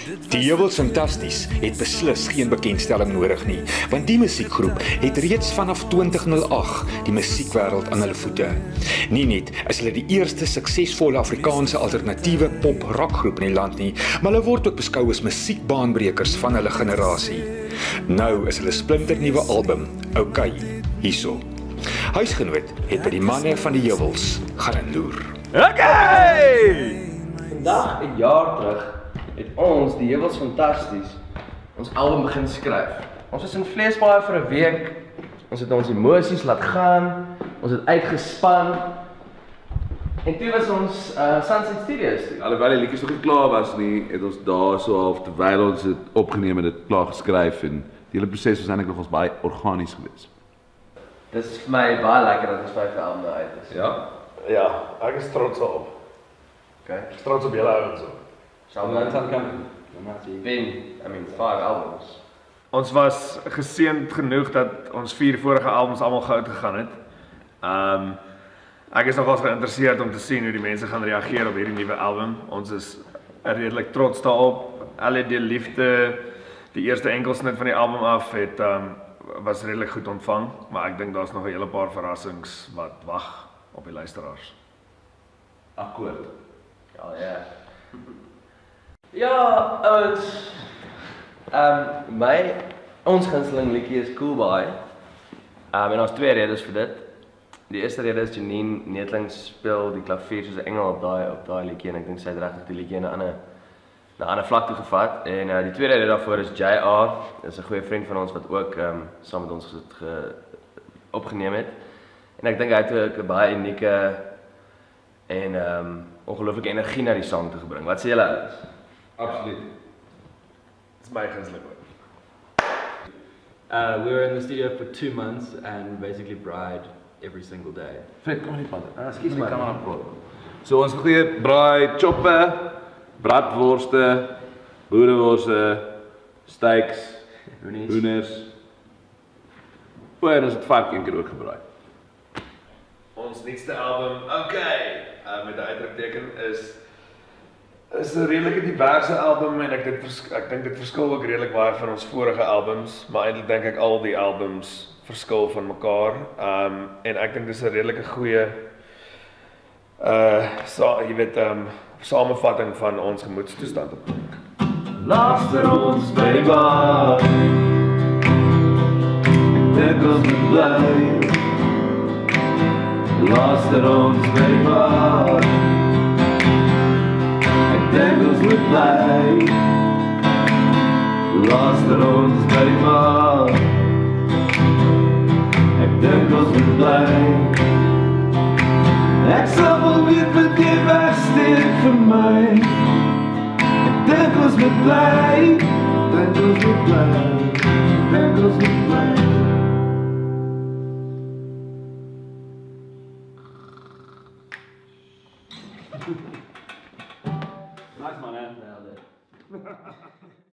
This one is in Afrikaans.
Die Jewels Fantasties het beslis geen bekendstelling nodig nie, want die musiekgroep het reeds vanaf 2008 die musiekwêreld aan hulle voete. Nie net is hulle die eerste suksesvolle Afrikaanse alternatiewe pop-rockgroep in die land nie, maar hulle word ook beskou as musiekbaanbrekers van hulle generasie. Nou is hulle splinternuwe album, OK, hierso. Huisgenoot het by die manne van die Jewels gaan loer. Okay! Vandag 'n jaar terug het ons, die Jewels Fantasties, ons album begin skryf. Ons was in Vleesbaai vir 'n week, ons het ons emosies laat gaan, ons het uitgespan, en toe was ons Sunset Studios toe. Alhoewel die liedjies nog nie klaar was nie, het ons daar so half terwyl ons dit opgeneem het, dit klaar geskryf en die hele proses was eintlik nogals baie organies geweest. Dit is vir my baie lekker dat ons 5 albums uit is. Ja? Ja, ek is trots op. Okay. Ek is trots op julle ouens ook. Ben, 5 albums. Ons was geseënd genoeg dat ons 4 vorige albums almal goud gegaan het. Ek is nogals geïnteresseerd om te sien hoe die mense gaan reageer op hierdie nuwe album. Ons is redelik trots daarop. LED Liefde, die eerste enkelsnit van die album af het was redelik goed ontvang, maar ek dink daar's nog 'n hele paar verrassings wat wag op die luisteraars. Akkoord. Ja. Ja, ouens. Ons gunsteling liedjie is Cool Boy. En ons 2 redes vir dit. Die eerste rede is Janine Neethling speel die klavier soos 'n engel op daai liedjie en ek dink sy het regtig die liedjie na 'n ander vlak toe gevat. En die tweede rede daarvoor is JR, is 'n goeie vriend van ons wat ook saam met ons opgeneem het. En ek dink hy het ook 'n baie unieke en ongelooflike energie na die sang te gebring. Wat sê julle ouens? Absoluut. Dit is my gunsteling ook. We were in the studio for 2 months and basically bride every single day. Fred, kom nie pad. Ekskuus my kamera pro. So ons goeie braai, choppe, bratworste, boereworste, steaks, hoenders. En ons het 5 keer ook gebraai. Ons nuutste album, OK, met 'n uitroepteken is 'n redelike diverse album en ek dink dit verskil ook redelik baie van ons vorige albums, maar eintlik dink ek al die albums verskil van mekaar. En ek dink dis 'n redelike goeie samevatting van ons gemoedstoestand op. Luister ons by die bar, dink ons moet bly. Luister ons by die bar, ek dink ons moet bly. Luister ons by die bar, ek dink ons moet bly. Ek sal wel weet wat jy wegsteek vir my. Ek dink ons moet bly. Dink ons moet bly. Dink ons moet bly. Nice man, eh?